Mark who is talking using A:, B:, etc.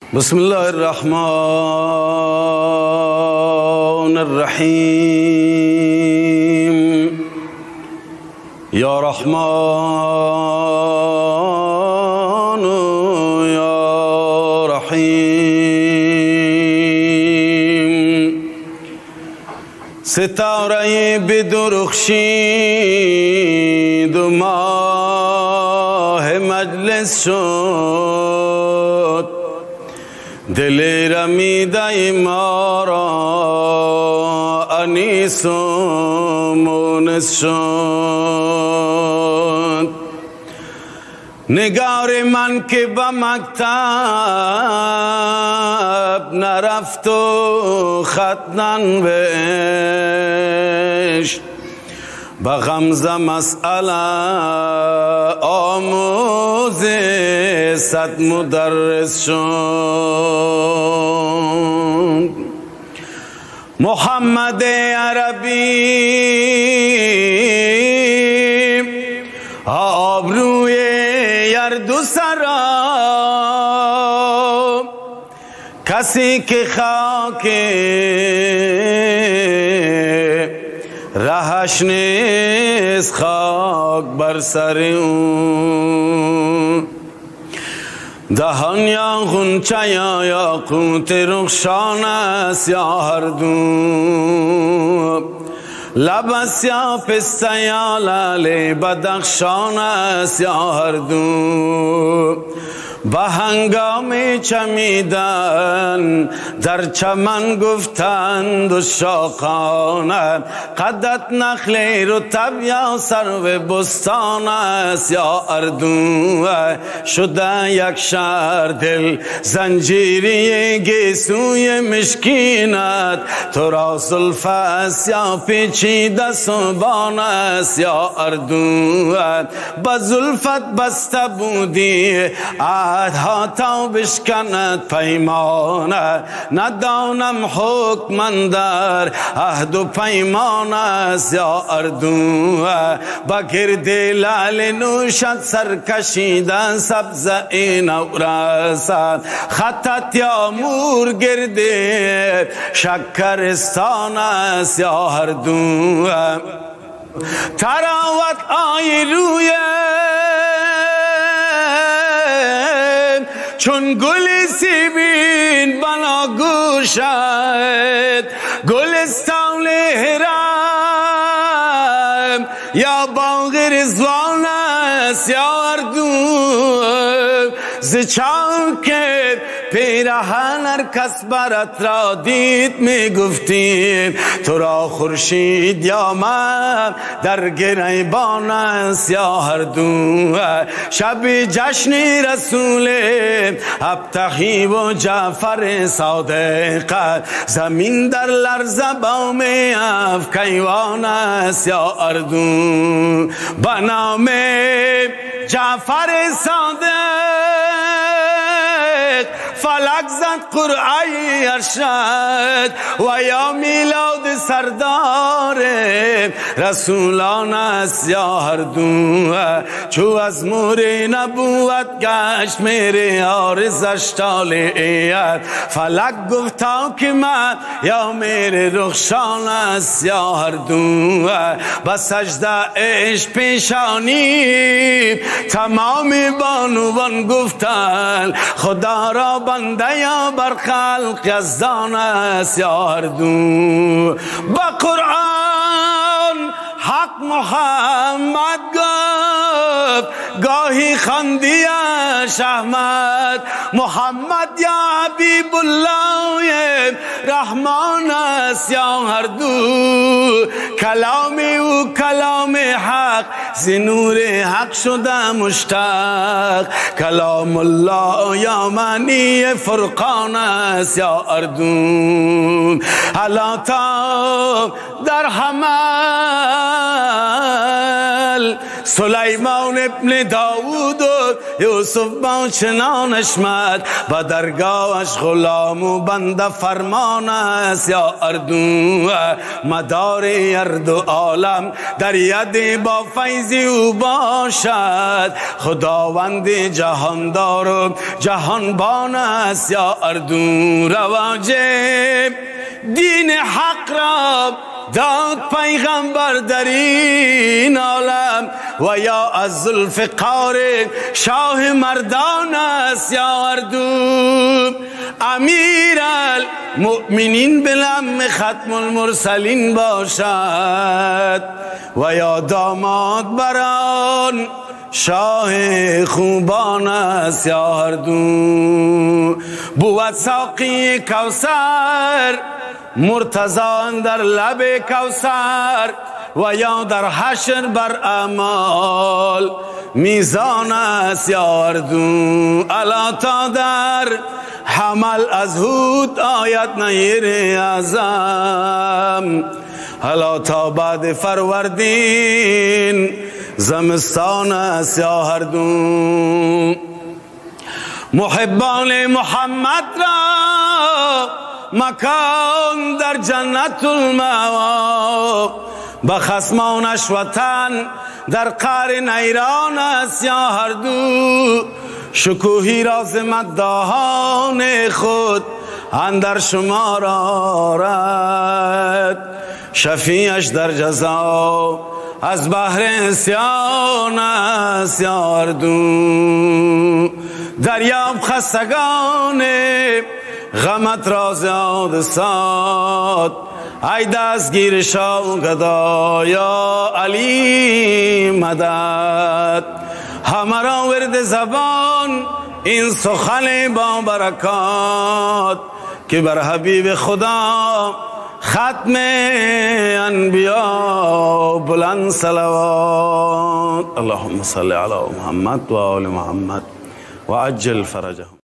A: بسم الله الرحمن الرحيم يا رحمن يا رحيم ستاره بدرخشید و ماه مجلس شد دل رمیده ما را انیس و مونس شد نگار من که به مکتب نرفت و خط ننوشت به غمزه مسئله آموز صد مدرس شد محمد عربی آبروی یردو سرا کسی که خاک رهش نیست خاک بر سر اون دهان یا غنچه یا یاقوت رخشان است یا هر دو لب است یا پسته یا لعل بدخشان است یا هر دو به هنگام چمیدن در چمن گفتند و شاخانه قدت نخل رطب یا سرو بستان است یا اردو شده یک شهر دل زنجیری گیسوی مشکینت تو را زلف است یا پیچیده سبان است یا اردو به زلفت بسته بودی عهدها تا بشکند پیمانه ندانم حکم در عهد و پیمان است یا اردو با گرد لعل نوشت سرکشیدن سبزه این نورست خطت یا مور گرد شکرستان است یا هر دو تراوت آی روی چون گلی سیبین بنا گوشت گلستان حرم یا باغ رضوان است یا اردو ز چاک پیرهن هر کس برت را دید می گفتیم تو را خورشید یا من در گریبان است یا هر دو شب جشن رسول ابتهی و جعفر صادق زمین در لرزه بام افکیوان است یا اردو به نام جعفر صادق فلک زد قرعه ارشد و یا میلاد سردار رسولان است یا هر دو چو از مور نبوت گشت میره آرزش طالعیت فلک گفتا که من یا میره رخشان است یا هر دو به سجده عشق پیشانی تمام بانوان گفتن خدا را بنده یا بر خلق یزدان است یا هر دو با قرآن حق محمد گفت گاهی خندیش احمد محمد یا حبیب الله رحمان است یا هر دو کلام او کلام حق ز نور حق شده مشتاق کلام الله یا معنی فرقان است یا اردو حالا تا در حمل سلیمان ابن داود و یوسف با چنان حشمت به درگاهش غلام و بنده فرمان است یا اردو مدار ارد و عالم در ید با فیض او باشد خداوند جهاندار و جهانبان است یا اردو رواج دین حق را داد پیغمبر در این عالم و یا از ذوالفقار شاه مردان است یا اردو امیر المؤمنین بلم ختم المرسلین باشد و یا داماد بران شاه خوبان است یا اردو بود ساقی کوثر مرتضا در لب کوثر و یا در حشر بر اعمال میزان است یا اردو الا تا در حمل از هود آیت نیر اعظم الا تا بعد فروردین زمستان است یا اردو محبان محمد را مکان در جنت المأوا به خصمانش وطن در قعر نیران است یا اردو شکوهی راز مداحان خود اندر شمار آرد شفیعش در جزا از بحر عصیان است یا اردو دریاب خستگان غمت راز حادثات ای دستگیر شاه گدا یا علی مدد همه را ورد زبان این سخن با برکات که بر حبیب خدا ختم انبیاء بلند صلوات اللهم صل علی محمد و آل محمد و عجل فرجهم.